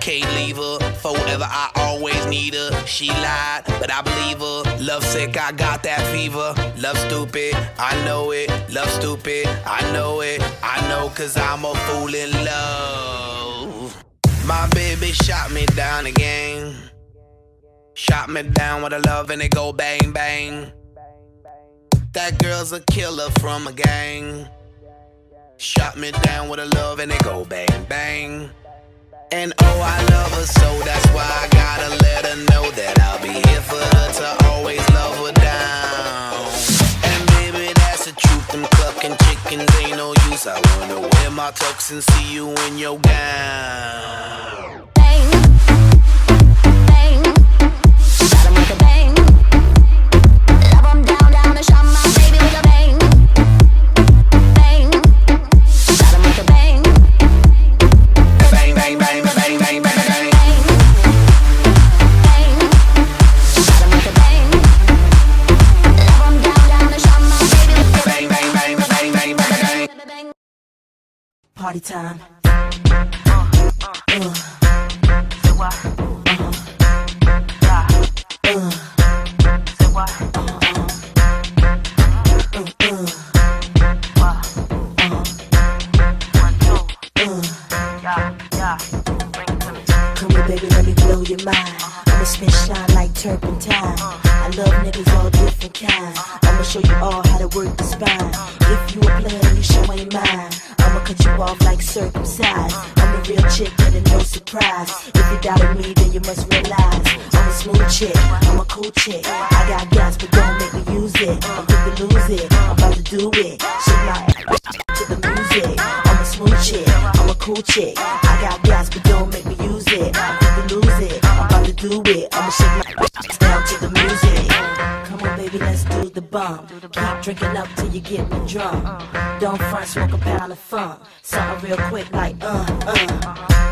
can't leave her. Forever, I always need her. She lied, but I believe her. Love sick, I got that fever. Love stupid, I know it. Love stupid, I know it. I know, cause I'm a fool in love. My baby shot me down again. Shot me down with a love and it go bang bang. That girl's a killer from a gang. Shot me down with a love and it go bang bang. And oh, I love her so, that's why I gotta let her know that I'll be here for her to always love her down. And baby, that's the truth, them clucking chickens ain't no use. I wanna wear my tux and see you in your gown. Bang, bang, shot 'em with a bang. Love 'em down, down and shot my baby with a bang. Bang, shot 'em with a bang. Bang, bang, bang, bang, bang, bang, bang. Bang, shot 'em with a bang. Love 'em down, down and shot my baby with a bang, bang, bang, bang, bang, bang, bang. Party time. Come here, baby, let me blow your mind. I'ma spit shine like turpentine. I love niggas all different kinds. I'ma show you all how to work the spine. If you a player, then you show ain't mine. I'ma cut you off like circumcised. I'm a real chick and no surprise. If you doubted me, then you must realize I'm a smooth chick, I'm a cool chick. I got gas, but don't make me use it. I'm quick to lose it, I'm about to do it. Shake my ass to the music. I'm a smooth chick, I'm a cool chick. I got gas, but don't make me use it. I'm quick to lose it, I'm about to do it. I'ma shake my ass down to the music. Come on, baby, let's do the bump. Keep drinking up till you get me drunk. Don't front, smoke a pound of funk. Something real quick like